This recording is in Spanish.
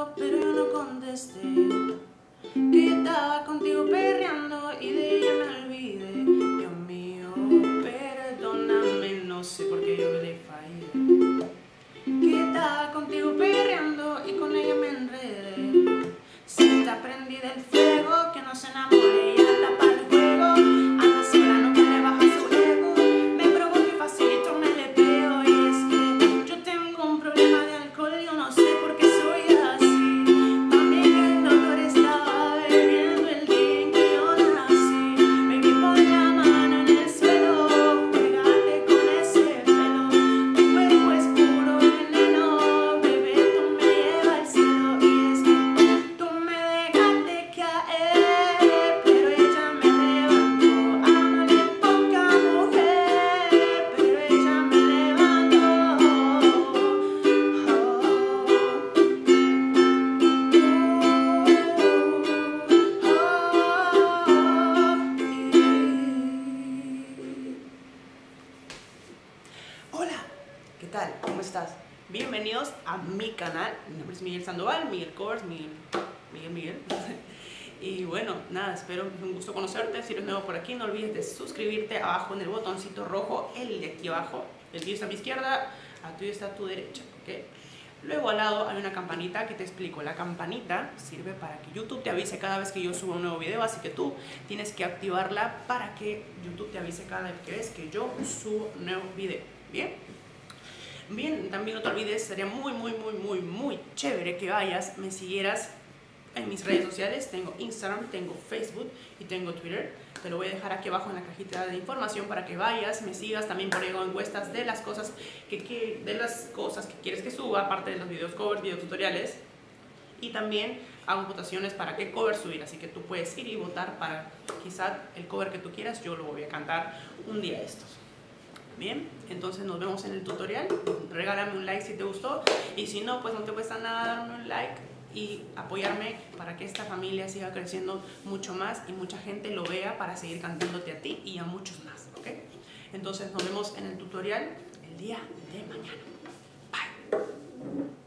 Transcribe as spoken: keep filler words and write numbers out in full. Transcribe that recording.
llamando, pero yo no contesté. Que estaba contigo perreando y de ella me olvidé. Dios mío, perdóname, no sé por qué yo le fallé. Que estaba contigo perreando y con ella me enredé. Si está prendida el fuego, que no se enamore y anda para el juego. Anda sola, no que le baja su ego. Me provoca y facilito me le pego. Y es que yo tengo un problema de alcohol, yo no sé por qué soy así. También el doctor estaba bebiendo el día en que yo nací. Baby, pon la mano en el suelo, pégate con ese pelo. Tu cuerpo es puro veneno, bebé, tú me llevas al cielo. Y es que tú me dejaste caer, pero ella me levantó. Ámale poca mujer, pero ella me levantó. Hola, ¿qué tal? ¿Cómo estás? Bienvenidos a mi canal. Mi nombre es Miguel Sandoval, Miguel Covers, Miguel, Miguel, Miguel. Y bueno, nada, espero, es un gusto conocerte. Si eres nuevo por aquí, no olvides de suscribirte abajo en el botoncito rojo, el de aquí abajo. El tuyo está a mi izquierda, a tuyo está a tu derecha, ¿ok? Luego al lado hay una campanita que te explico. La campanita sirve para que YouTube te avise cada vez que yo subo un nuevo video, así que tú tienes que activarla para que YouTube te avise cada vez que ves que yo subo un nuevo video, ¿bien? Bien, también no te olvides, sería muy, muy, muy, muy, muy chévere que vayas, me siguieras en mis redes sociales. Tengo Instagram, tengo Facebook y tengo Twitter. Te lo voy a dejar aquí abajo en la cajita de información para que vayas, me sigas. También por ahí hago encuestas de las cosas que, que, de las cosas que quieres que suba, aparte de los videos covers, videos tutoriales. Y también hago votaciones para qué cover subir, así que tú puedes ir y votar para quizá el cover que tú quieras. Yo lo voy a cantar un día de estos. Bien, entonces nos vemos en el tutorial. Regálame un like si te gustó y si no, pues no te cuesta nada darme un like y apoyarme para que esta familia siga creciendo mucho más y mucha gente lo vea para seguir cantándote a ti y a muchos más, ¿ok? Entonces nos vemos en el tutorial el día de mañana. Bye.